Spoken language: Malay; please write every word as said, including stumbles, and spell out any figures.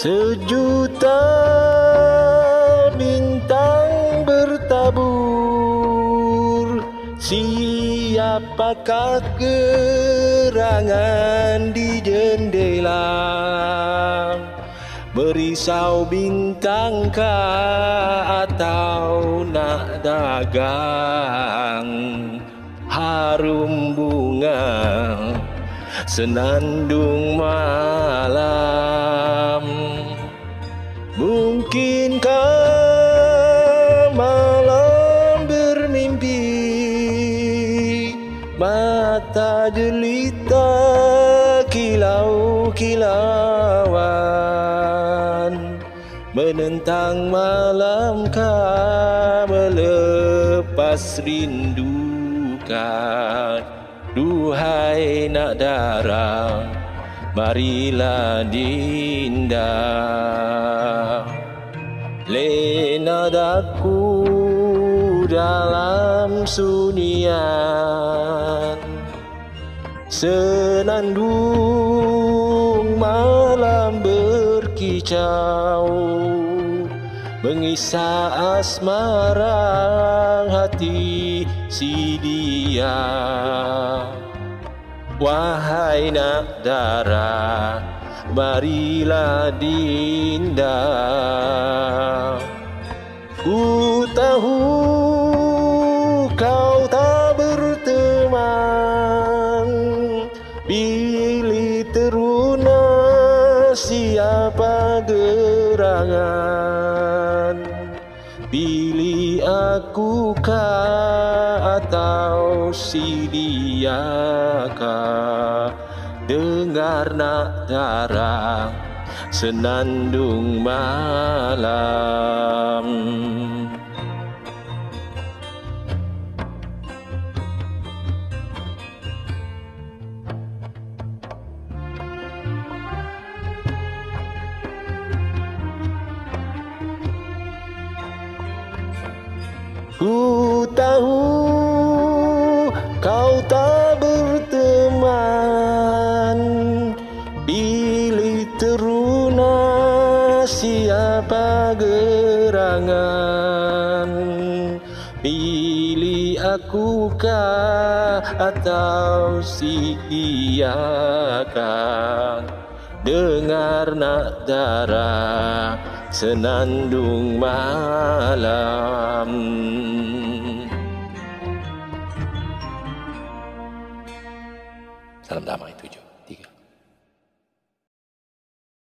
Sejuta bintang bertabur, siapakah gerangan di jendela? Merisau bintangkah atau nak dagang? Harum bunga senandung malam. Mungkinkah malam bermimpi, mata jelita kilau-kilauan, menentang malamkah melepas rindukan? Duhai nak darah, marilah dinda. Lena daku dalam sunyian, senandung malam berkicau, mengisah asmara hati si dia. Wahai nak darah, marilah dinda. Ku tahu kau tak berteman, pilih teruna siapa gerangan. Pilih akukah atau si diakah? Dengar nak darah senandung malam. Ku tahu kau tak berteman, pilih teruna siapa gerangan. Pilih akukah atau si diakah? Dengar nak darah senandung malam. Salam damai tujuh tiga.